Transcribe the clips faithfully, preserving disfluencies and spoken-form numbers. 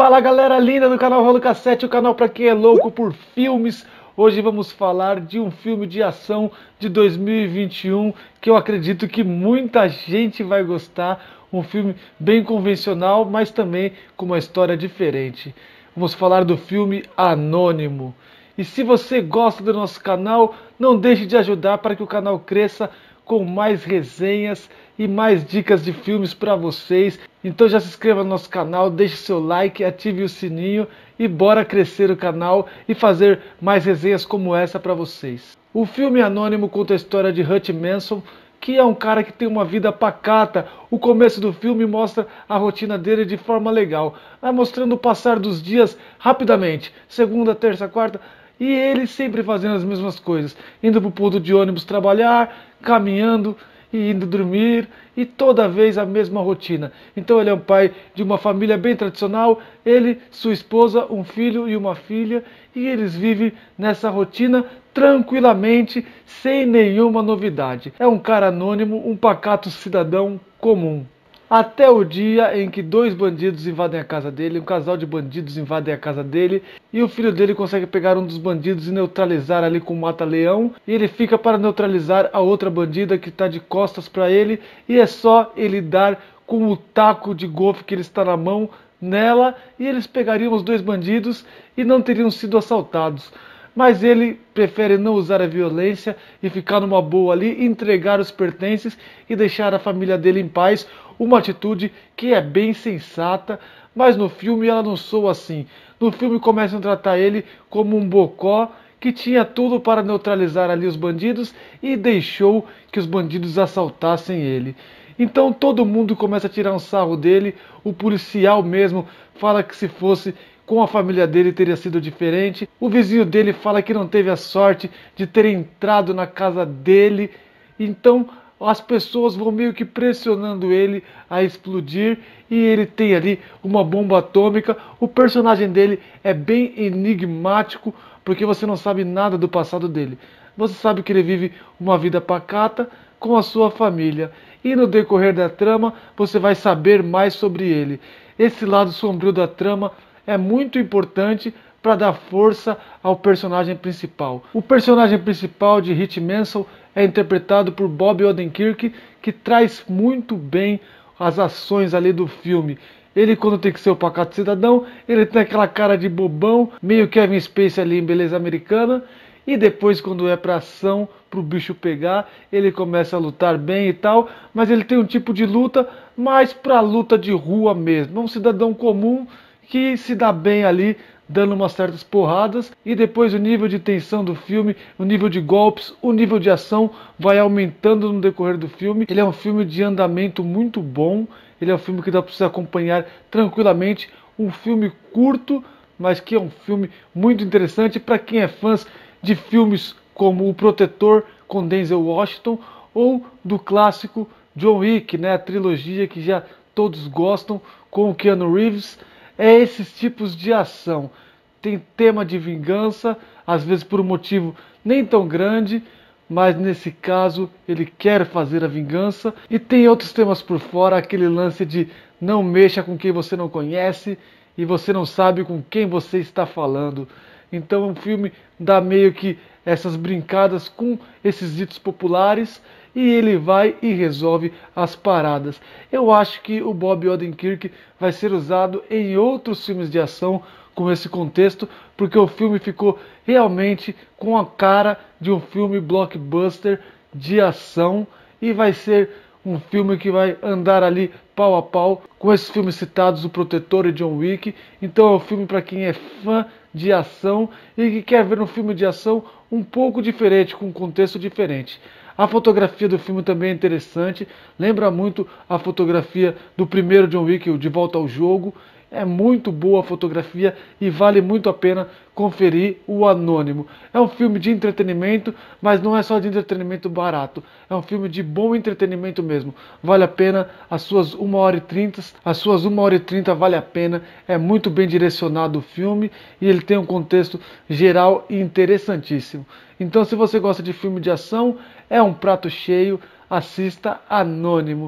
Fala galera linda do canal Rolo Cassete, o canal para quem é louco por filmes. Hoje vamos falar de um filme de ação de dois mil e vinte e um que eu acredito que muita gente vai gostar. Um filme bem convencional, mas também com uma história diferente. Vamos falar do filme Anônimo. E se você gosta do nosso canal, não deixe de ajudar para que o canal cresça com mais resenhas e mais dicas de filmes para vocês. Então já se inscreva no nosso canal, deixe seu like, ative o sininho e bora crescer o canal e fazer mais resenhas como essa para vocês. O filme Anônimo conta a história de Hutch Manson, que é um cara que tem uma vida pacata. O começo do filme mostra a rotina dele de forma legal, vai mostrando o passar dos dias rapidamente, segunda, terça, quarta, e ele sempre fazendo as mesmas coisas, indo para o ponto de ônibus trabalhar, caminhando e indo dormir, e toda vez a mesma rotina. Então ele é um pai de uma família bem tradicional, ele, sua esposa, um filho e uma filha, e eles vivem nessa rotina tranquilamente, sem nenhuma novidade. É um cara anônimo, um pacato cidadão comum. Até o dia em que dois bandidos invadem a casa dele, um casal de bandidos invadem a casa dele, e o filho dele consegue pegar um dos bandidos e neutralizar ali com um mata-leão, e ele fica para neutralizar a outra bandida que está de costas para ele, e é só ele dar com o taco de golfe que ele está na mão nela, e eles pegariam os dois bandidos e não teriam sido assaltados. Mas ele prefere não usar a violência e ficar numa boa ali, entregar os pertences e deixar a família dele em paz. Uma atitude que é bem sensata, mas no filme ela não soa assim. No filme começam a tratar ele como um bocó que tinha tudo para neutralizar ali os bandidos e deixou que os bandidos assaltassem ele. Então todo mundo começa a tirar um sarro dele, o policial mesmo fala que se fosse com a família dele teria sido diferente. O vizinho dele fala que não teve a sorte de ter entrado na casa dele. Então as pessoas vão meio que pressionando ele a explodir. E ele tem ali uma bomba atômica. O personagem dele é bem enigmático, porque você não sabe nada do passado dele. Você sabe que ele vive uma vida pacata com a sua família. E no decorrer da trama você vai saber mais sobre ele. Esse lado sombrio da trama é muito importante para dar força ao personagem principal. O personagem principal de Hutch Manson é interpretado por Bob Odenkirk, que traz muito bem as ações ali do filme. Ele, quando tem que ser o pacato cidadão, ele tem aquela cara de bobão, meio Kevin Spacey ali em Beleza Americana, e depois, quando é pra ação, pro bicho pegar, ele começa a lutar bem e tal, mas ele tem um tipo de luta mais pra luta de rua mesmo. É um cidadão comum que se dá bem ali, dando umas certas porradas, e depois o nível de tensão do filme, o nível de golpes, o nível de ação vai aumentando no decorrer do filme. Ele é um filme de andamento muito bom, ele é um filme que dá para você acompanhar tranquilamente, um filme curto, mas que é um filme muito interessante para quem é fã de filmes como O Protetor com Denzel Washington, ou do clássico John Wick, né, a trilogia que já todos gostam, com o Keanu Reeves. É esses tipos de ação. Tem tema de vingança, às vezes por um motivo nem tão grande, mas nesse caso ele quer fazer a vingança. E tem outros temas por fora, aquele lance de não mexa com quem você não conhece e você não sabe com quem você está falando. Então o filme dá meio que essas brincadas com esses ditos populares, e ele vai e resolve as paradas. Eu acho que o Bob Odenkirk vai ser usado em outros filmes de ação com esse contexto, porque o filme ficou realmente com a cara de um filme blockbuster de ação, e vai ser um filme que vai andar ali pau a pau com esses filmes citados, O Protetor e John Wick. Então é um filme para quem é fã de ação e que quer ver um filme de ação um pouco diferente, com um contexto diferente. A fotografia do filme também é interessante, lembra muito a fotografia do primeiro John Wick, o De Volta ao Jogo. É muito boa a fotografia e vale muito a pena conferir o Anônimo. É um filme de entretenimento, mas não é só de entretenimento barato. É um filme de bom entretenimento mesmo. Vale a pena as suas uma hora e trinta. As suas uma hora e trinta vale a pena. É muito bem direcionado o filme e ele tem um contexto geral e interessantíssimo. Então, se você gosta de filme de ação, é um prato cheio. Assista Anônimo.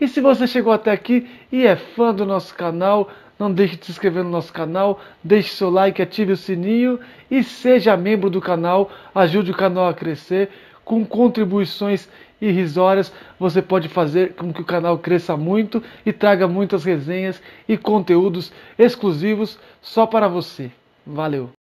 E se você chegou até aqui e é fã do nosso canal, não deixe de se inscrever no nosso canal, deixe seu like, ative o sininho e seja membro do canal, ajude o canal a crescer. Com contribuições irrisórias, você pode fazer com que o canal cresça muito e traga muitas resenhas e conteúdos exclusivos só para você. Valeu!